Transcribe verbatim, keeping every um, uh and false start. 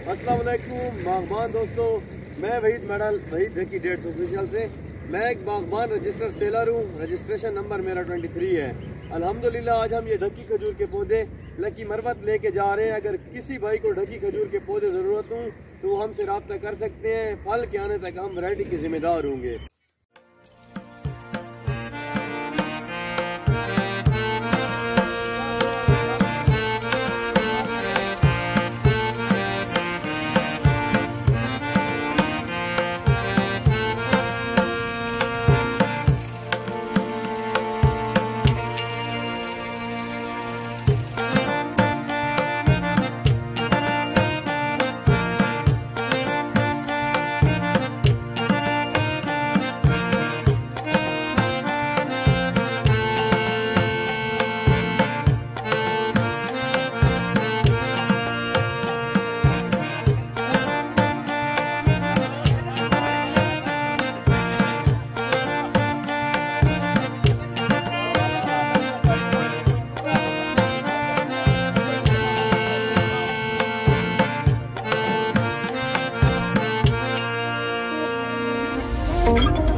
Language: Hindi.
अस्सलाम वालेकुम बागबान दोस्तों, मैं वहीद मेडल वहीद ढकी डेट्स ऑफिशियल से। मैं एक बागबान रजिस्टर्ड सेलर हूँ। रजिस्ट्रेशन नंबर मेरा तेईस है। अल्हम्दुलिल्लाह आज हम ये ढकी खजूर के पौधे लकी मरबत लेके जा रहे हैं। अगर किसी भाई को ढकी खजूर के पौधे ज़रूरत हो तो वो हमसे रब्ता कर सकते हैं। फल के आने तक हम वैरायटी के जिम्मेदार होंगे। Thank you.